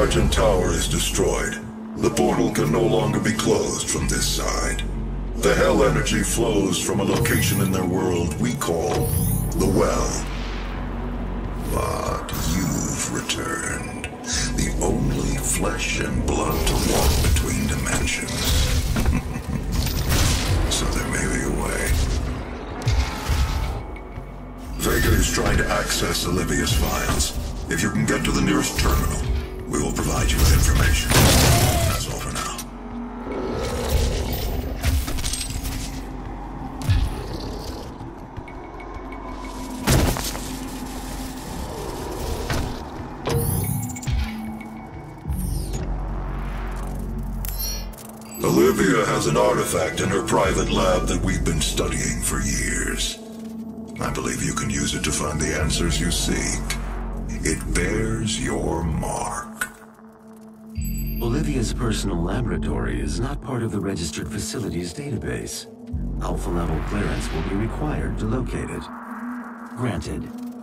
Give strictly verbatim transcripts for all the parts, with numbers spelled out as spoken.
Argent Tower is destroyed, the portal can no longer be closed from this side. The Hell energy flows from a location in their world we call the Well. But you've returned, the only flesh and blood to walk between dimensions. So there may be a way. Vega is trying to access Olivia's files. If you can get to the nearest terminal, we will provide you with information. That's all for now. Olivia has an artifact in her private lab that we've been studying for years. I believe you can use it to find the answers you seek. It bears your mark. Olivia's personal laboratory is not part of the registered facilities database. Alpha level clearance will be required to locate it. Granted.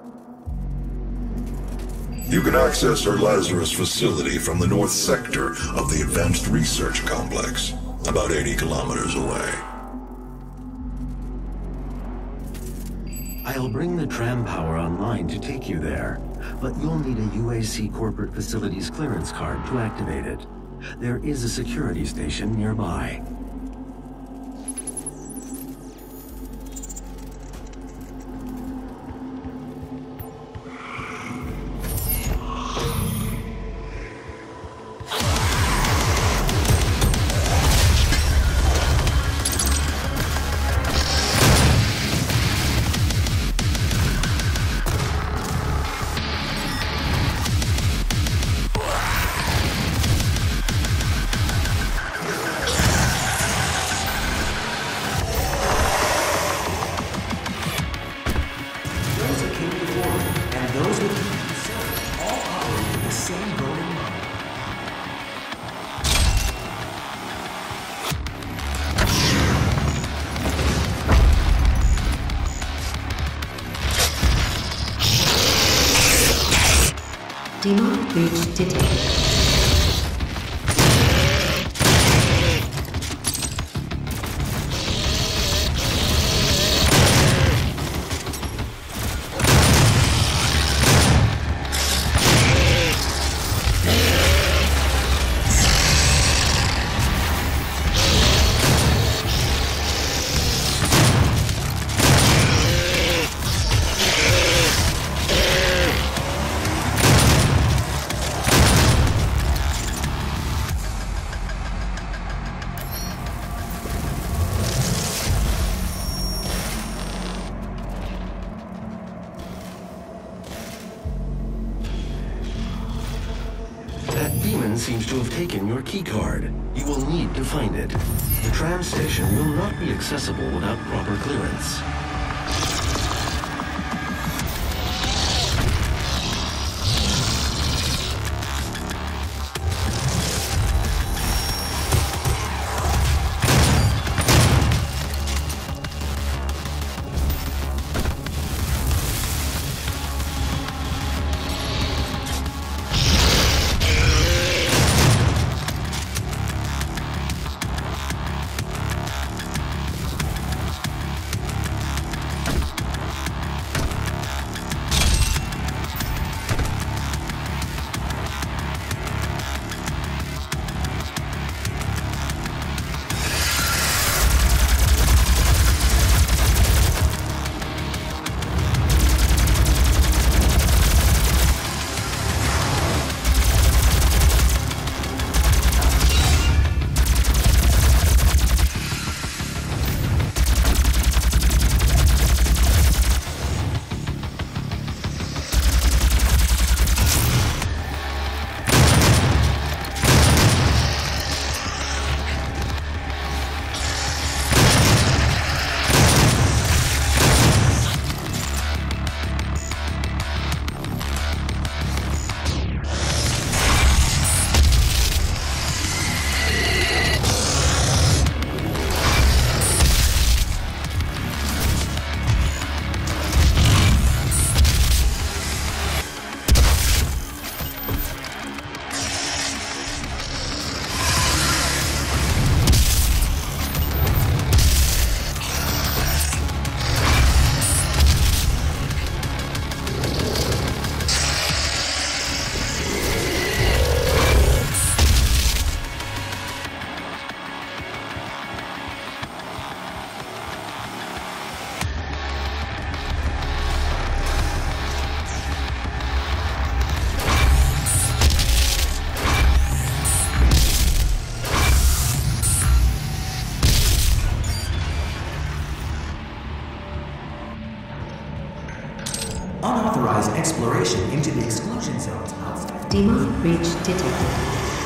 You can access her Lazarus facility from the north sector of the Advanced Research Complex, about eighty kilometers away. I'll bring the tram power online to take you there, but you'll need a U A C corporate facilities clearance card to activate it. There is a security station nearby. Demon breach detected. Seems to have taken your keycard. You will need to find it. The tram station will not be accessible without proper clearance. Unauthorized exploration into the exclusion zones outside. Demon breach detected.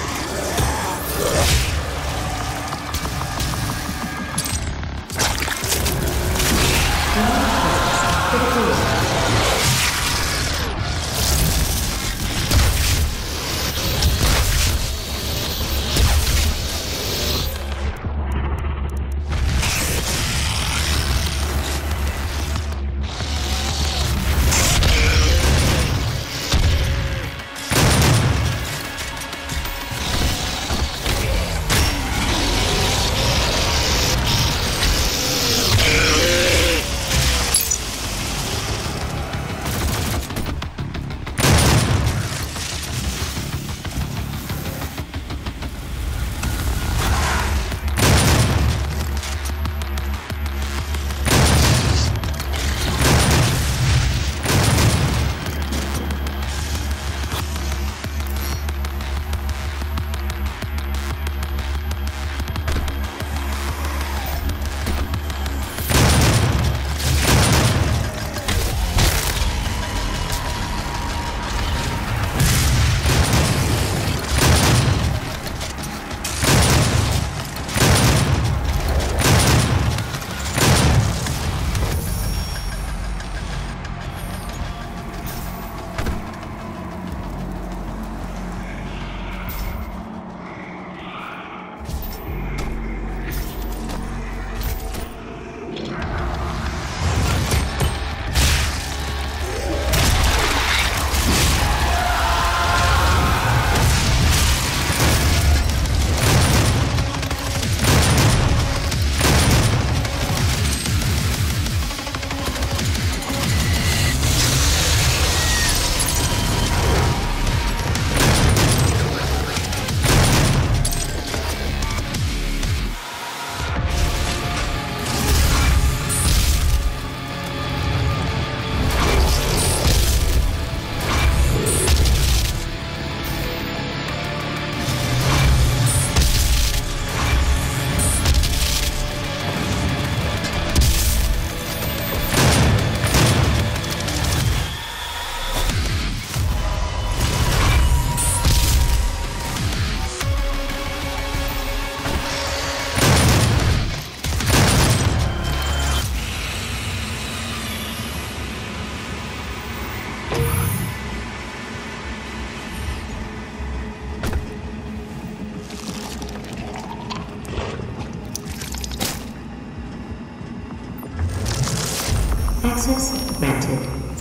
Access granted.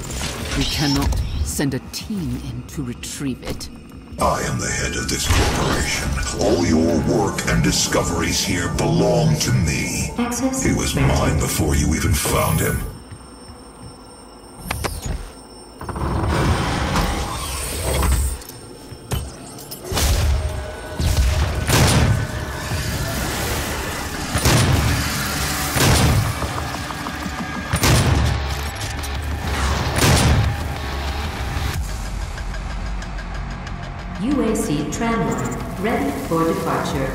We cannot send a team in to retrieve it. I am the head of this corporation. All your work and discoveries here belong to me. Access He was granted. mine before you even found him. U A C tram line ready for departure.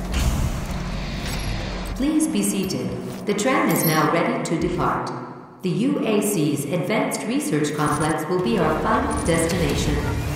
Please be seated. The tram is now ready to depart. The U A C's Advanced Research Complex will be our final destination.